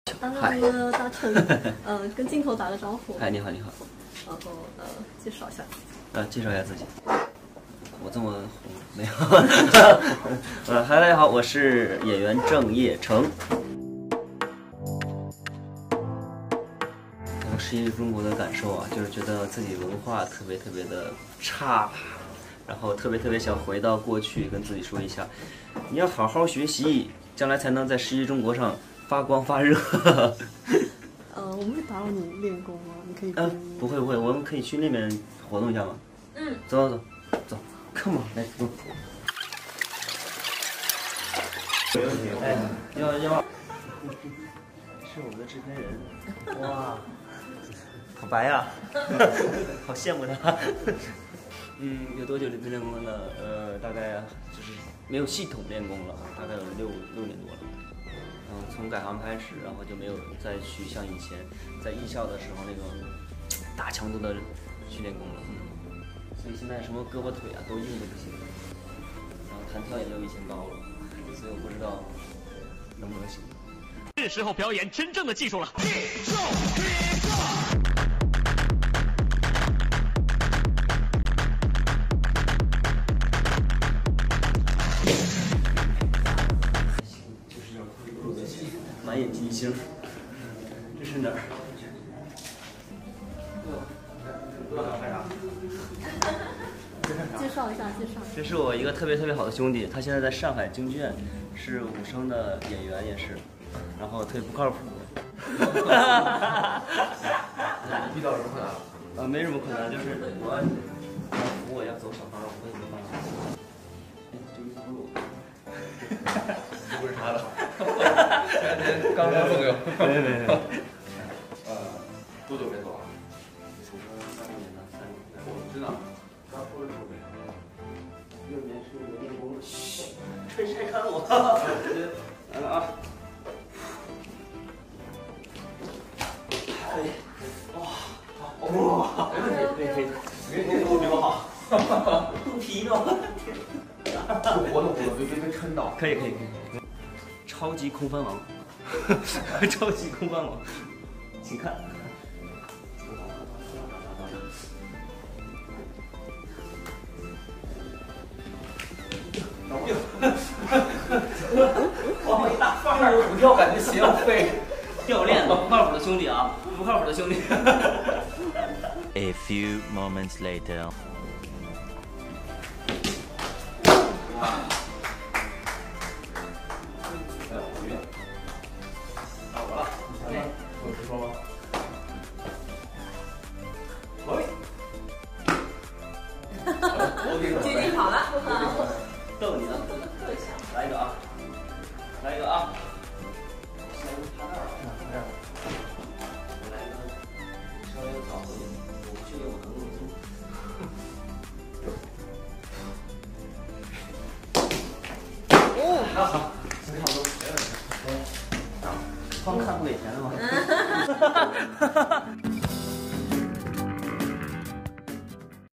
Hello， 大成，跟镜头打个招呼。 哎，你好，你好。 然后介绍一下。 介绍一下自己。我这么红没有？嗨，大家好，我是演员郑业成。实习中国的感受啊，就是觉得自己文化特别的差，然后特别想回到过去，跟自己说一下，你要好好学习，将来才能在实习中国上发光发热。 我们会打扰你练功吗？你可以。 不会，我们可以去那边活动一下吗？走 ，Come on，let's go。哎，要，是我们的制片人，哇，好白呀，好羡慕他。有多久练功了呢？大概就是没有系统练功了，大概有六年多了。从改行开始，然后就没有再去像以前在艺校的时候那种大强度的去练功了。所以现在什么胳膊腿啊都硬的不行，然后弹跳也没有以前高了，所以我不知道能不能行。 是时候表演真正的技术了。 满眼金星，这是哪儿？干啥？ 介绍一下。 这是我一个特别好的兄弟，他现在在上海京剧院是武生的演员，也是，然后特别不靠谱。 遇到什么困难？ 没什么困难，就是我要扶我要走小道，我也没办法。这衣服不是我。 不是他的。前天刚送给我。 没。 多久没走了？ 从3年了，3年。 我知道。刚出来时候没有。 6年是我练功。嘘，吹拆穿我。来了啊！哇，可以，你动作比我好，肚皮呢？ 活动，别抻到。 可以，超级空翻王，超级空翻王，请看。往一大范儿， 不跳感觉鞋要废。 掉链子，不靠谱的兄弟啊，不靠谱的兄弟。 A few moments later. 到我了，有直说吗？ 姐姐跑了。 逗你呢，来一个啊！稍微早一点，我不确定我能不能做。好，差不多，没问题。光看不给钱了吗？